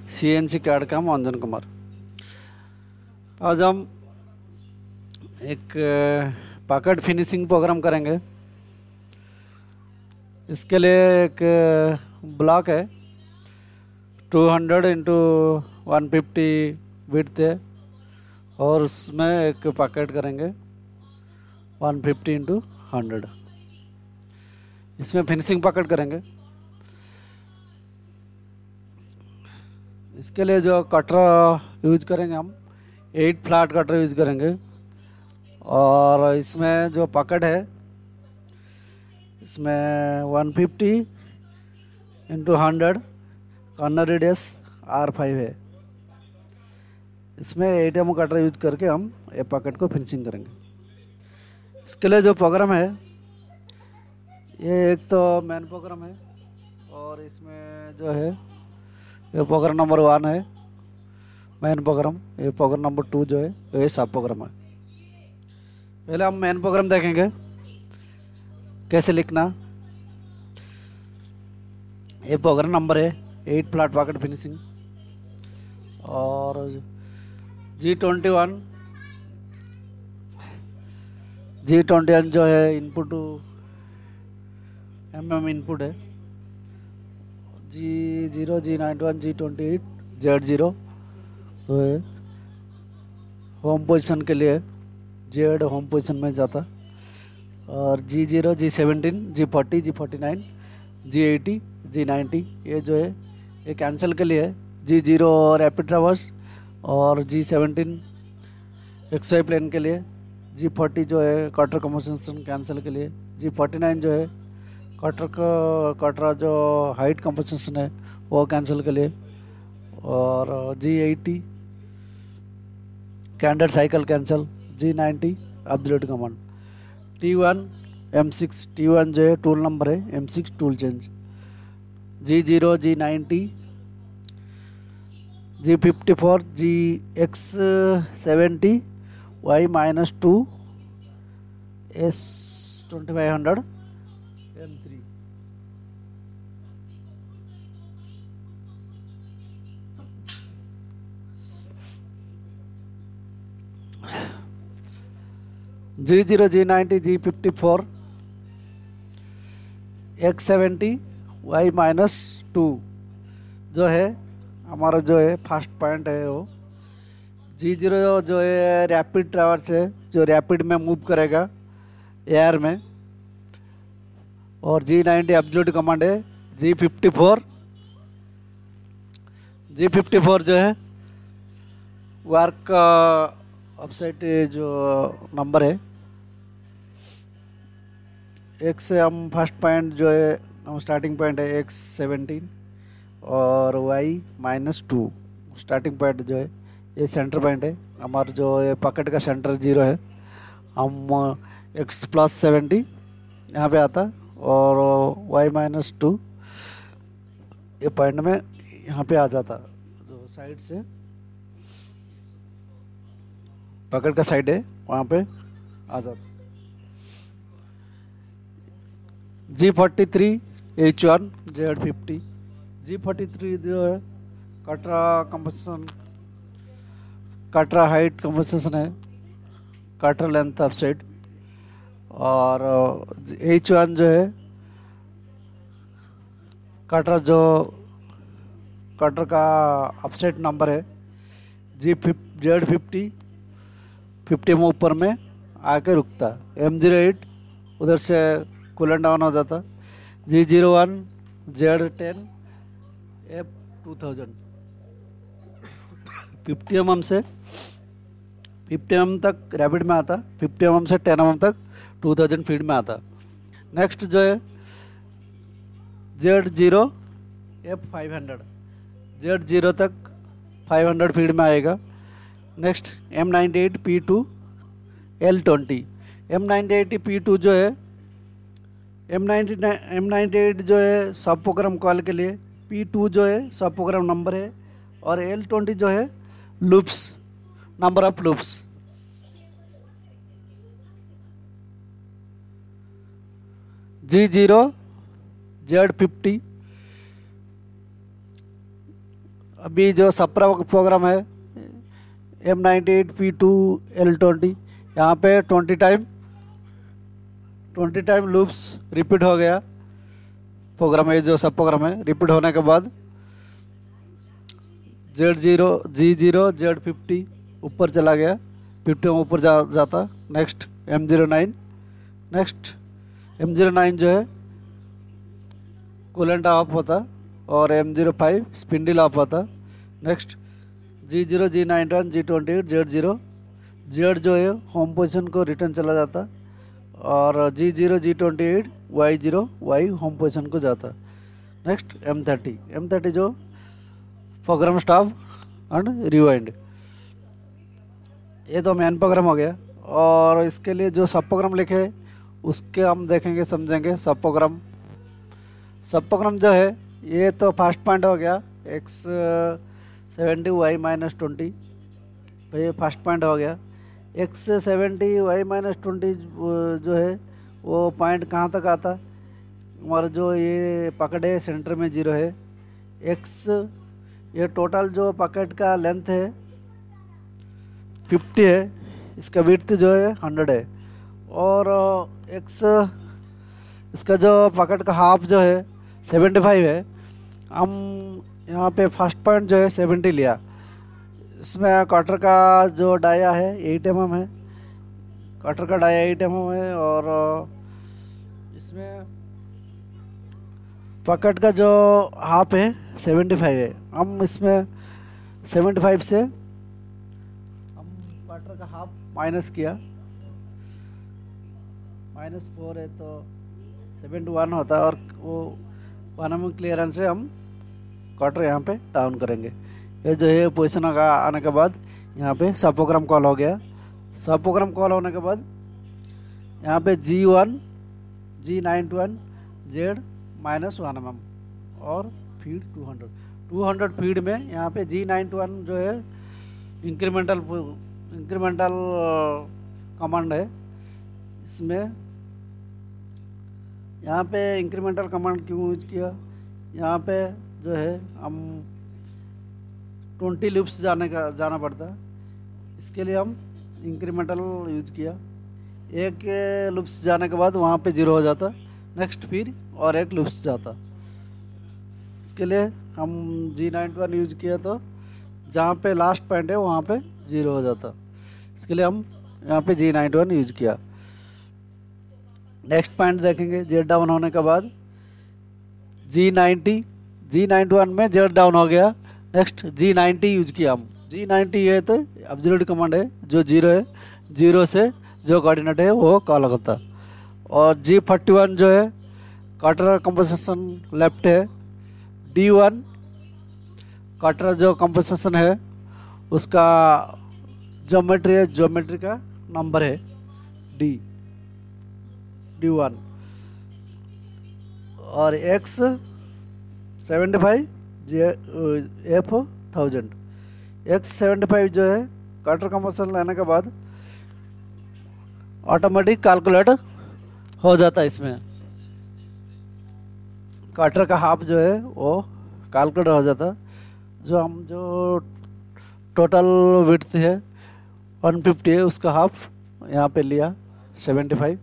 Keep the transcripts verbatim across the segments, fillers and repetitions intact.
CNC CAD का हम अंजन कुमार। आज हम एक पैकेट फिनिशिंग प्रोग्राम करेंगे। इसके लिए एक ब्लॉक है two hundred into one fifty width है और उसमें एक पैकेट करेंगे वन फिफ्टी इंटू हंड्रेड। इसमें फिनिशिंग पैकेट करेंगे। इसके लिए जो कटर यूज करेंगे हम एट फ्लैट कटर यूज करेंगे और इसमें जो पैकेट है इसमें one fifty into hundred corner radius R five है। इसमें एट एम कटर यूज करके हम ये पैकेट को फिनिशिंग करेंगे। इसके लिए जो प्रोग्राम है ये एक तो मेन प्रोग्राम है और इसमें जो है ये प्रोग्राम नंबर वन है मेन प्रोग्राम। ये प्रोग्राम नंबर टू जो है ये सब प्रोग्राम है। पहले हम मेन प्रोग्राम देखेंगे कैसे लिखना। ये प्रोग्राम नंबर है एट फ्लैट पैकेट फिनिशिंग और G twenty one G twenty one जो है इनपुट एम एम इनपुट है। G zero G ninety one G twenty eight Z zero तो है होम पोजीशन के लिए जेड होम पोजीशन में जाता और G zero G seventeen G forty G forty nine G eighty G ninety ये जो है ये कैंसिल के लिए है। जी जीरो रैपिड ट्रैवर्स और जी सेवनटीन एक्सवाई प्लेन के लिए। जी फोर्टी जो है कटर कंपोजिशन कैंसिल के लिए। जी फोर्टी नाइन जो है कटर का कटर जो हाइट कंपोजिशन है वो कैंसिल के लिए और G eighty canned cycle cancel. G ninety update command. T one M six T one जो है टूल नंबर है M six tool change. G zero G ninety G fifty four G X seventy Y minus two S twenty five hundred M three. G zero G ninety G fifty four X seventy Y minus two जो है हमारा जो है first point है वो। जी zero जो है rapid traverse है जो रैपिड में मूव करेगा एयर में और जी नाइन्टी एब्सोल्यूट कमांड है। G fifty four G fifty four जो है वर्क अपसाइड जो नंबर है एक से हम फर्स्ट पॉइंट जो है हम स्टार्टिंग पॉइंट है एक्स सेवनटीन और Y minus two starting point जो है ये सेंटर पॉइंट है। हमारा जो ये पॉकेट का सेंटर जीरो है हम एक्स प्लस सेवेंटी यहाँ पे आता और वाई माइनस टू ये पॉइंट में यहाँ पे आ जाता जो साइड से पॉकेट का साइड है वहाँ पे आ जाता। G forty three H one Z fifty G forty three जो है cutter composition cutter height composition है कटर लेंथ अपसाइड और एच वन जो है कटर जो कटर का अपसाइड नंबर है। जी फिफ जेड फिफ्टी फिफ्टी में ऊपर में आके रुकता। एम जीरो एट उधर से कूलन डाउन हो जाता। G zero one Z ten F two thousand fifty M M से फिफ्टी एम एम तक रैपिड में आता। फिफ्टी एम एम से टेन एम एम तक टू थाउजेंड फीट में आता। नेक्स्ट जो है Z zero F five hundred Z zero तक फाइव हंड्रेड फीट में आएगा। Next M ninety eight P two L twenty M ninety eight P two जो है M ninety M ninety eight जो है सब प्रोग्राम कॉल के लिए। P two जो है सब प्रोग्राम नंबर है और एल ट्वेंटी जो है loops number of loops. G zero Z fifty अभी जो सब प्रोग्राम है M ninety eight P two L twenty, यहाँ पे twenty time twenty time loops repeat हो गया प्रोग्राम है, जो सब प्रोग्राम है रिपीट होने के बाद Z zero G zero Z fifty ऊपर चला गया, फिफ्टी में ऊपर जा जाता। Next M zero nine, next M zero nine जो है कूलेंट ऑफ होता और M zero five spindle off होता। Next G zero G ninety one G twenty eight Z zero, Z जो है होम पोजीशन को रिटर्न चला जाता और G zero G twenty eight Y zero Y home position को जाता। Next M thirty M thirty जो प्रोग्राम स्टॉप एंड रिवाइंड, ये तो मेन प्रोग्राम हो गया। और इसके लिए जो सब प्रोग्राम लिखे उसके हम देखेंगे समझेंगे। सब प्रोग्राम सब प्रोग्राम जो है ये तो फर्स्ट पॉइंट हो गया X seventy Y minus twenty, भाई फर्स्ट पॉइंट हो गया। X seventy Y minus twenty जो है वो पॉइंट कहाँ तक आता, हमारा जो ये पकड़ है सेंटर में जीरो है। एक्स ये टोटल जो पॉकेट का लेंथ है फिफ्टी है, इसका विड्थ जो है हंड्रेड है और एक्स इसका जो पॉकेट का हाफ जो है सेवेंटी फाइव है। हम यहाँ पे फर्स्ट पॉइंट जो है सेवेंटी लिया, इसमें क्वार्टर का जो डाया है एट एम एम है, क्वार्टर का डाया एट एम एम है और इसमें पॉकेट का जो हाफ है सेवेंटी फाइव है। हम इसमें सेवेंटी फाइव से हम क्वार्टर का हाफ माइनस किया, माइनस फोर है तो सेवेंटी वन होता है और वो वन एम क्लियरेंस से हम क्वार्टर यहाँ पे डाउन करेंगे। ये जो है पोजीशन का आने के बाद यहाँ पे सब प्रोग्राम कॉल हो गया। सब प्रोग्राम कॉल होने के बाद यहाँ पे G one G ninety one Z minus one M M और feed two hundred two hundred feed में यहाँ पे जी नाइन्टी वन जो है इंक्रीमेंटल इंक्रीमेंटल कमांड है। इसमें यहाँ पे इंक्रीमेंटल कमांड क्यों यूज किया, यहाँ पे जो है हम ट्वेंटी लूप्स जाने का जाना पड़ता है, इसके लिए हम इंक्रीमेंटल यूज किया। एक लूप्स जाने के बाद वहाँ पे जीरो हो जाता, नेक्स्ट फिर और एक लूप्स जाता। इसके लिए हम जी नाइन्टी वन यूज किया तो जहाँ पे लास्ट पॉइंट है वहाँ पे जीरो हो जाता, इसके लिए हम यहाँ पे जी नाइन्टी वन यूज किया। नेक्स्ट पॉइंट देखेंगे जेड डाउन होने के बाद G ninety G ninety one में जेड डाउन हो गया। नेक्स्ट जी नाइन्टी यूज किया हम, जी नाइन्टी है तो एब्सोल्यूट कमांड है, जो जीरो है जीरो से जो कोऑर्डिनेट है वो कॉल करता। और जी फोर्टी वन जो है क्वार्टर कंपोजिशन लेफ्ट है, डी वन क्वार्टर जो कंपोजिशन है उसका ज्योमेट्री है, ज्योमेट्री का नंबर है डी डी वन और X seventy five J F thousand. X seventy five जो है क्वार्टर कंपोजिशन लेने के बाद ऑटोमेटिक कैलकुलेट हो जाता है। इसमें क्वार्टर का हाफ जो है वो कैलकुलेट हो जाता, जो हम जो टोटल विड्थ है वन फिफ्टी है उसका हाफ यहाँ पे लिया सेवेंटी फाइव।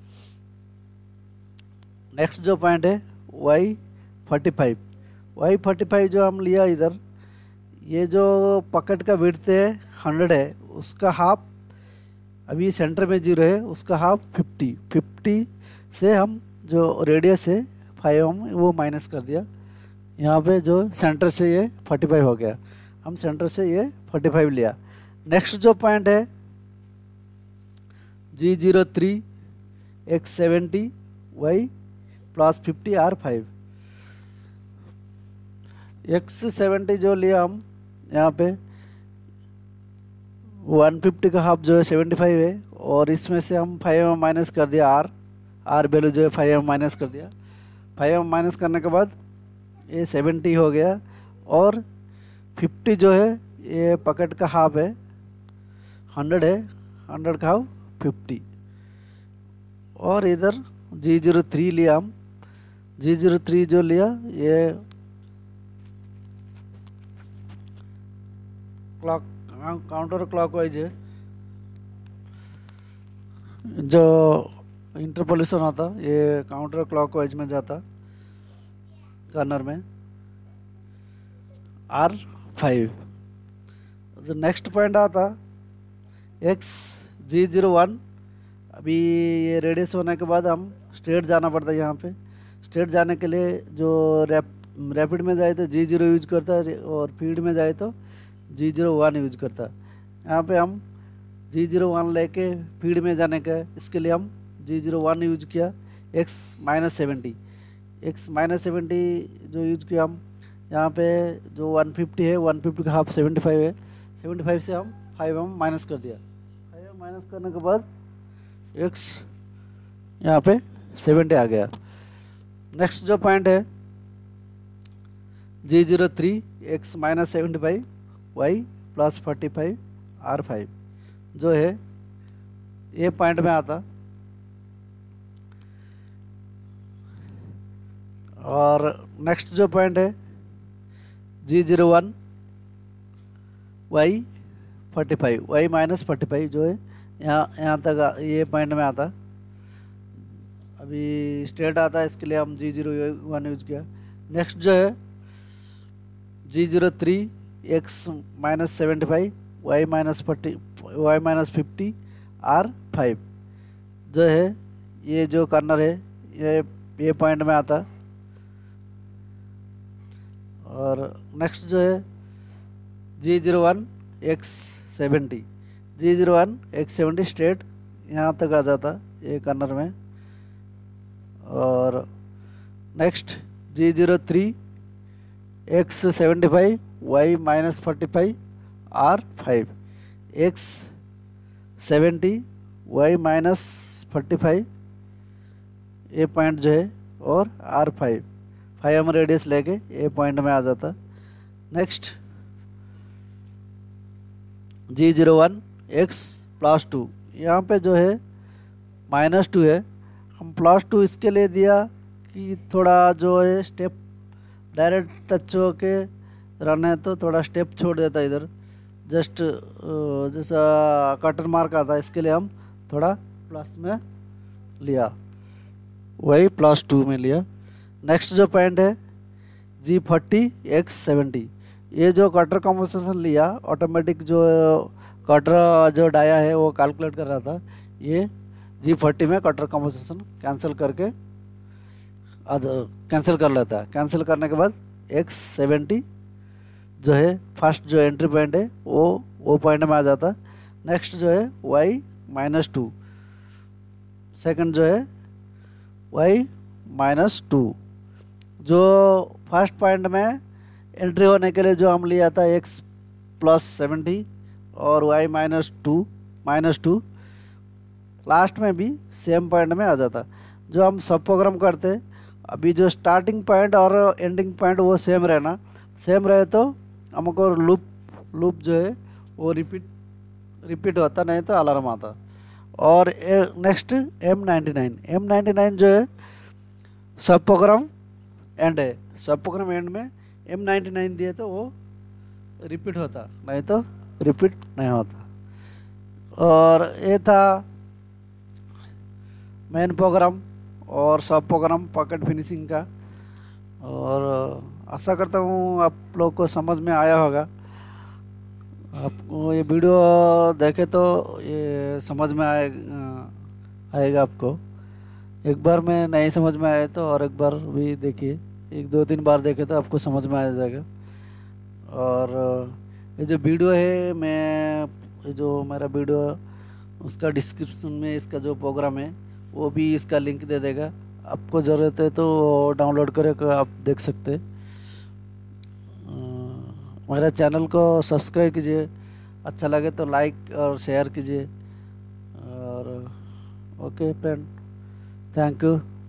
नेक्स्ट जो पॉइंट है Y forty five Y forty five जो हम लिया इधर, ये जो पॉकेट का विड्थ है हंड्रेड है, उसका हाफ अभी सेंटर में जीरो है, उसका हाफ फिफ्टी फिफ्टी से हम जो रेडियस है फाइव हम वो माइनस कर दिया। यहाँ पे जो सेंटर से ये फोर्टी फाइव हो गया, हम सेंटर से ये फोर्टी फाइव लिया। नेक्स्ट जो पॉइंट है G zero three X seventy Y plus fifty R five. X seventy जो लिया हम यहाँ पे वन फिफ्टी का हाफ जो है सेवेंटी फाइव है और इसमें से हम फाइव माइनस कर दिया आर आर वैल्यू जो है फाइव माइनस कर दिया। फाइव माइनस करने के बाद ये सेवेंटी हो गया और फिफ्टी जो है ये पॉकेट का हाफ है, हंड्रेड है, हंड्रेड का हाफ फिफ्टी। और इधर जी जीरो थ्री लिया हम, जी जीरो थ्री जो लिया ये क्लॉक काउंटर क्लॉकवाइज है, जो इंटरपोलेशन होता ये काउंटर क्लॉकवाइज में जाता कर्नर में आर फाइव। जो नेक्स्ट पॉइंट आता एक्स जी जीरो वन। अभी ये रेडियस होने के बाद हम स्ट्रेट जाना पड़ता है। यहाँ पे स्ट्रेट जाने के लिए जो रैप रैपिड में जाए तो जी जीरो यूज करता है और फीड में जाए तो जी जीरो वन यूज करता है। यहाँ पे हम जी जीरो वन लेके फीड में जाने का है, इसके लिए हम जी जीरो वन यूज किया। X minus seventy X minus seventy जो यूज किया हम यहाँ पे जो वन फिफ्टी है, वन फिफ्टी का हाफ सेवेंटी फाइव है, सेवेंटी फाइव से हम फाइव हम माइनस कर दिया। फाइव माइनस करने के बाद एक्स यहाँ पे सेवेंटी आ गया। नेक्स्ट जो पॉइंट है G zero three X minus seventy five Y plus forty five R five जो है ये पॉइंट में आता। और नेक्स्ट जो पॉइंट है G zero one Y forty five Y minus forty five जो है यहाँ यहाँ तक ये पॉइंट में आता। अभी स्ट्रेट आता है, इसके लिए हम जी जीरो वन यूज किया। नेक्स्ट जो है G zero three X minus seventy five Y minus forty Y minus fifty R five जो है ये जो कर्नर है ये ये पॉइंट में आता। और नेक्स्ट जो है G zero one X seventy G zero one X seventy straight यहाँ तक आ जाता ये कर्नर में। और next G zero three X seventy five Y minus forty five R five X seventy Y minus forty five ये point जो है और आर फाइव फाइव हम रेडियस लेके ये पॉइंट में आ जाता। Next G zero one X plus two यहाँ पे जो है माइनस टू है, हम प्लस टू इसके लिए दिया कि थोड़ा जो है स्टेप डायरेक्ट टच हो के रन है तो थोड़ा स्टेप छोड़ देता इधर, जस्ट जैसा कटर मार्क आता है, इसके लिए हम थोड़ा प्लस में लिया, वही प्लस टू में लिया। नेक्स्ट जो पॉइंट है जी फोर्टी एक्स सेवेंटी ये जो कटर कॉम्पोजिशन लिया ऑटोमेटिक जो कटर जो डाया है वो कैलकुलेट कर रहा था, ये जी फोर्टी में कटर कॉम्पोजिशन कैंसिल करके कैंसिल कर लेता है। कैंसिल करने के बाद एक्स सेवेंटी जो है फर्स्ट जो एंट्री पॉइंट है वो वो पॉइंट में आ जाता। नेक्स्ट जो है वाई माइनस टू सेकेंड जो है वाई माइनस टू जो फर्स्ट पॉइंट में एंट्री होने के लिए जो हम लिया था एक्स प्लस सेवेंटी और Y minus two minus two last में भी सेम पॉइंट में आ जाता। जो हम सब प्रोग्राम करते अभी जो स्टार्टिंग पॉइंट और एंडिंग पॉइंट वो सेम रहना, सेम रहे तो हमको लूप लूप जो है वो रिपीट रिपीट होता, नहीं तो अलार्म आता। और next M ninety nine M ninety nine जो है सब प्रोग्राम एंड है, सब प्रोग्राम एंड में एम नाइन्टी नाइन दिए तो वो रिपीट होता, नहीं तो रिपीट नहीं होता। और ये था मेन प्रोग्राम और सब प्रोग्राम पॉकेट फिनिशिंग का। और आशा करता हूँ आप लोग को समझ में आया होगा। आपको ये वीडियो देखे तो ये समझ में आए आएगा आपको। एक बार में नहीं समझ में आए तो और एक बार भी देखिए, एक दो तीन बार देखे तो आपको समझ में आ जाएगा। और ये जो वीडियो है मैं ये जो मेरा वीडियो उसका डिस्क्रिप्शन में इसका जो प्रोग्राम है वो भी इसका लिंक दे देगा, आपको ज़रूरत है तो डाउनलोड करके आप देख सकते। मेरा चैनल को सब्सक्राइब कीजिए, अच्छा लगे तो लाइक और शेयर कीजिए। और ओके फ्रेंड, थैंक यू।